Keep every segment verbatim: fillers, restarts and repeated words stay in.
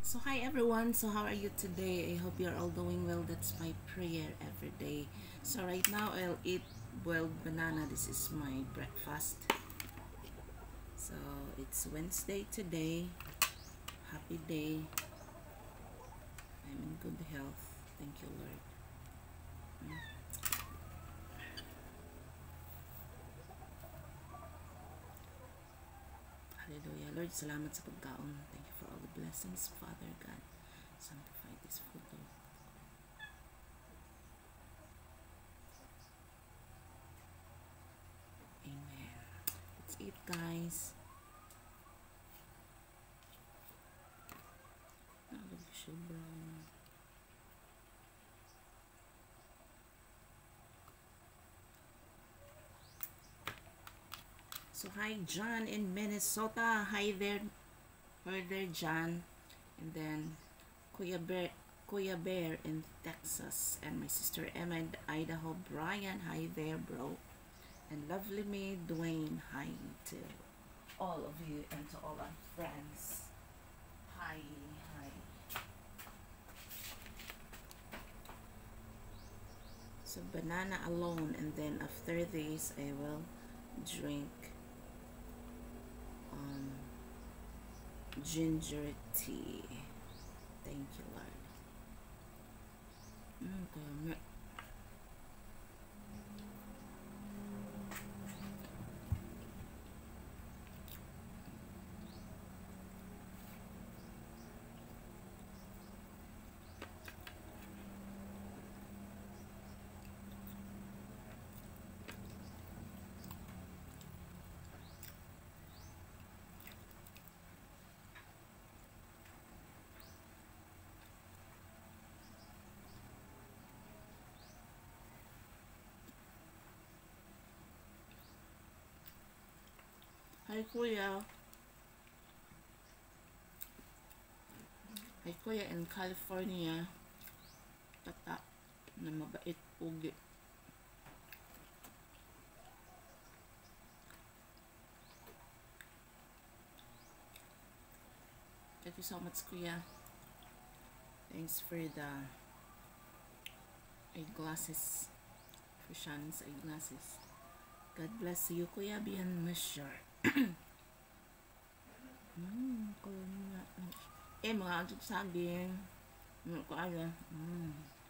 So hi everyone, so how are you today? I hope you're all doing well. That's my prayer every day. So right now I'll eat boiled banana. This is my breakfast. So it's Wednesday today. Happy day. I'm in good health. Thank you, Lord. Mm. Hallelujah. Lord, salamat sa pagkaon. Thank you for all the blessings, Father God. Sanctify this food, Lord. Amen. Let's eat, guys. I love sugar. So hi John in Minnesota. Hi there. Hi there John. And then Kuya Bear, Kuya Bear in Texas. And my sister Emma in Idaho. Brian, hi there bro. And lovely me Dwayne, hi to all of you and to all our friends. Hi, hi. So banana alone, and then after this I will drink um, ginger tea. Thank you, Lord. Mm, kaya Hi Kuya. Hi Kuya in California. Tata na mabait pugi. Thank you so much Kuya. Thanks for the eyeglasses. For Shannon's eyeglasses. God bless you Kuya beyond measure. Hmm, kuya. Eh, mga adjud saging. Ano ko ayo. Hmm.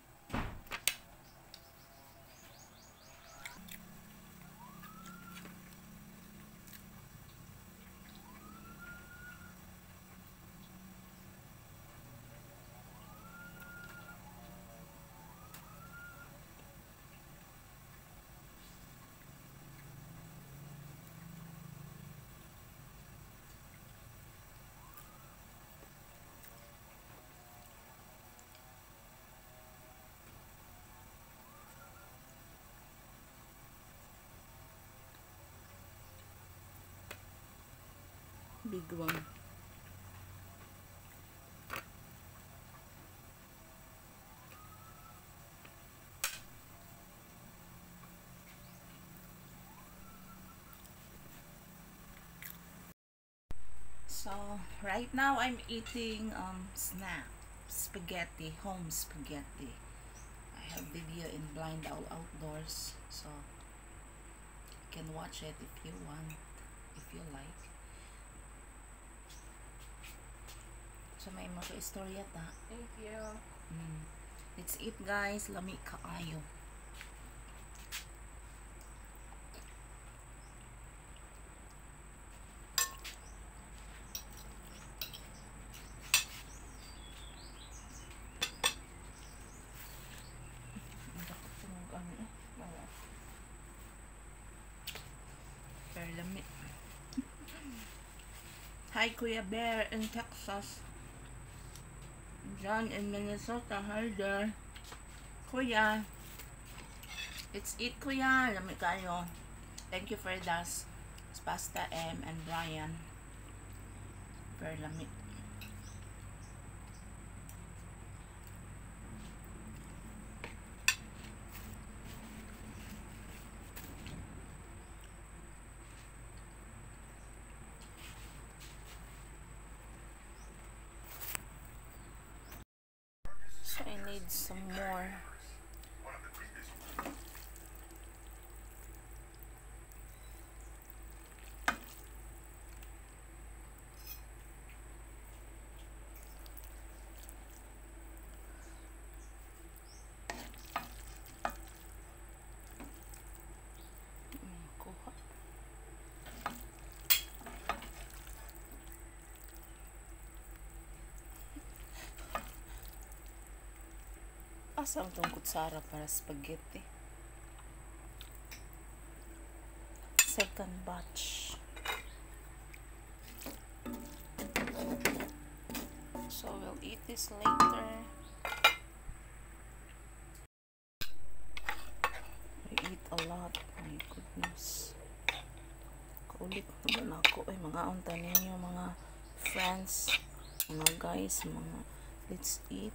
Big one. So, right now I'm eating um snack. Spaghetti, home spaghetti. I have video in Blind Owl Outdoors. So, you can watch it if you want, if you like. So, may mga istorya ta. Thank you. Mm. Let's eat guys. Lami kaayo. Pero lami. Hi Kuya Bear in Texas. John in Minnesota. Hi there. Kuya. Let's eat Kuya. Lami kayo. Thank you for that. Pasta M and Brian. Very lami. need some more. Asam tong kutsara para spaghetti. Second batch. So we'll eat this later. We eat a lot. My goodness. Kaulit na ako. Ay, mga unta ninyo, mga friends, mga guys, mga let's eat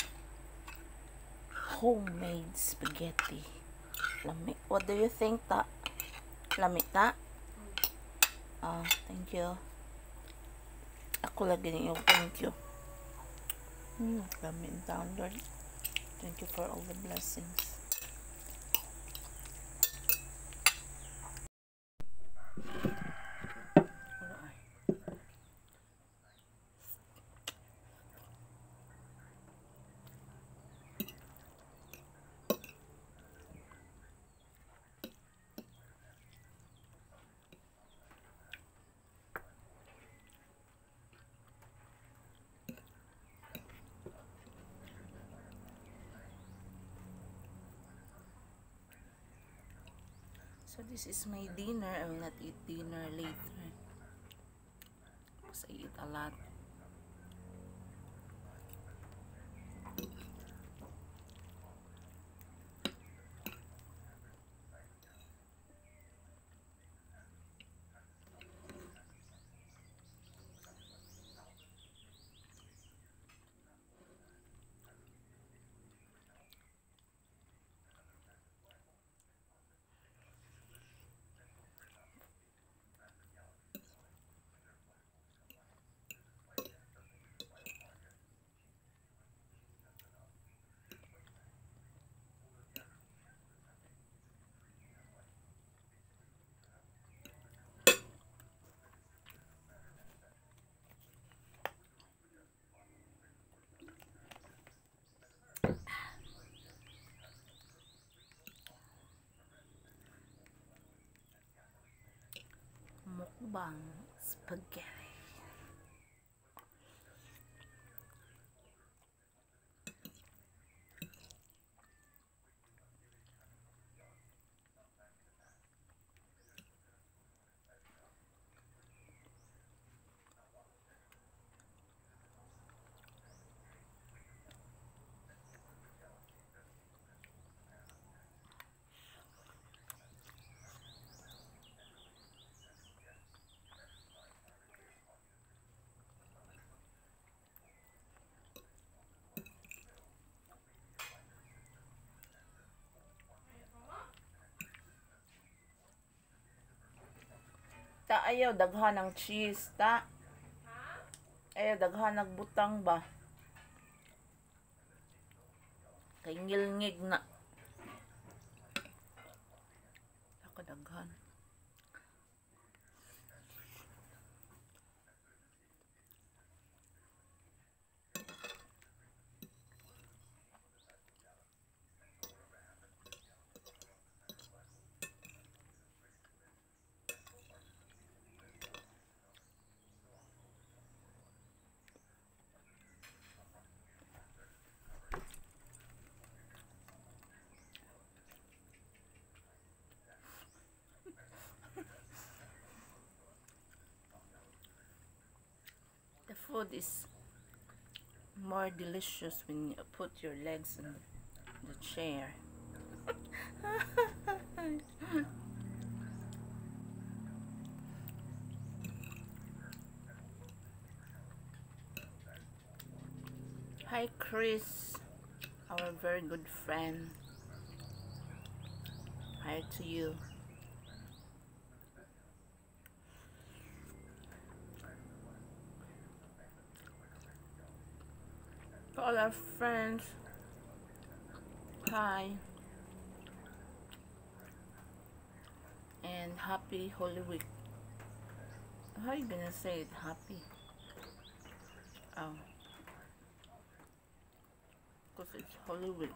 homemade spaghetti. Lami. What do you think, ta? Lami, ta? Ah, thank you. Ako lagi ninyo, thank you. Hmm, lami down, Lord. Thank you for all the blessings. So this is my dinner. I will not eat dinner later because I eat a lot. Mukbang spaghetti. Ta ayaw daghan ng cheese, ta. Ayaw daghan ng butang ba. Kay ngilngig na. Ako daghan. Food is more delicious when you put your legs in the chair. Hi Chris, our very good friend. Hi to you. To all our friends Hi, and happy Holy Week. How are you gonna say it? Happy? Oh, because it's Holy Week.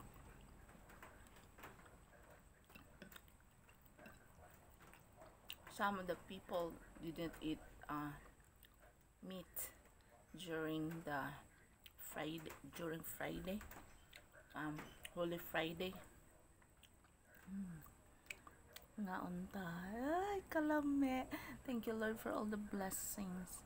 Some of the people didn't eat uh, meat during the Friday, during Friday, um, Holy Friday. Naunta. Ay, kalame. Thank you, Lord, for all the blessings.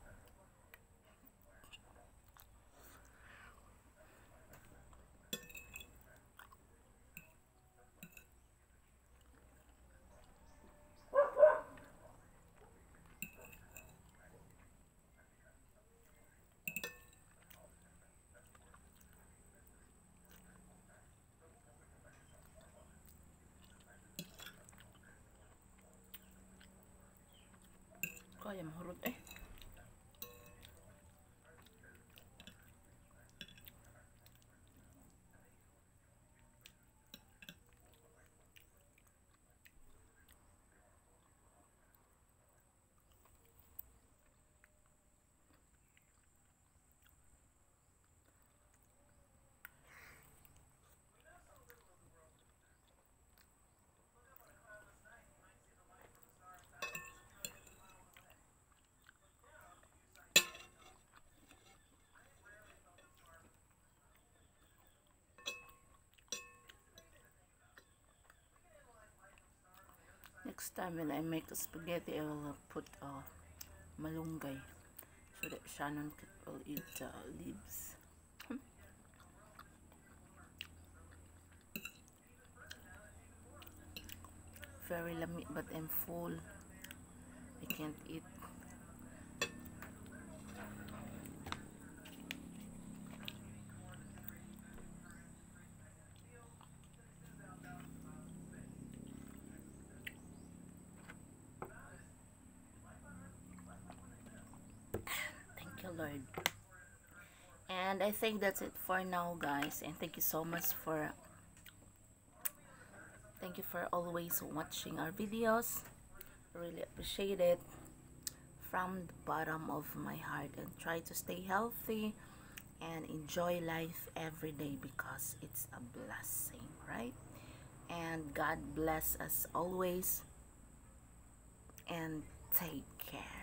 Kaya mahurot eh. Next time when I make a spaghetti, I will put uh, malunggay so that Shannon will eat uh, leaves. Very lami, but I'm full. I can't eat. Thank you, Lord. And I think that's it for now, guys. And thank you so much for thank you for always watching our videos. Really appreciate it from the bottom of my heart, and try to stay healthy and enjoy life every day because it's a blessing, right? And God bless us always, and take care.